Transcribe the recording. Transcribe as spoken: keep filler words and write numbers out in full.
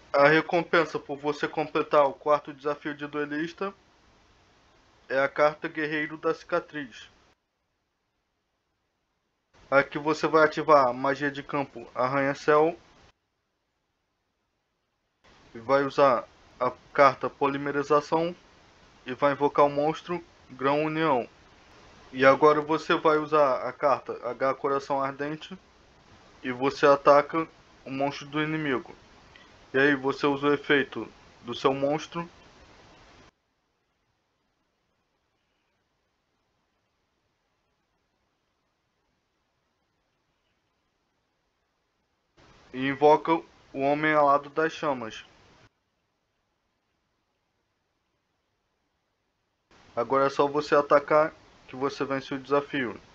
A recompensa por você completar o quarto desafio de duelista é a carta Guerreiro da Cicatriz. Aqui você vai ativar a magia de campo Arranha-Céu e vai usar a carta Polimerização e vai invocar o monstro Grão União. E agora você vai usar a carta H Coração Ardente e você ataca o monstro do inimigo. E aí você usa o efeito do seu monstro e invoca o Homem Alado das Chamas. Agora é só você atacar que você vence o desafio.